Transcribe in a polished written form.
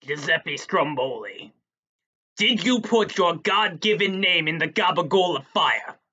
Giuseppe Stromboli, did you put your God-given name in the gabagol of fire?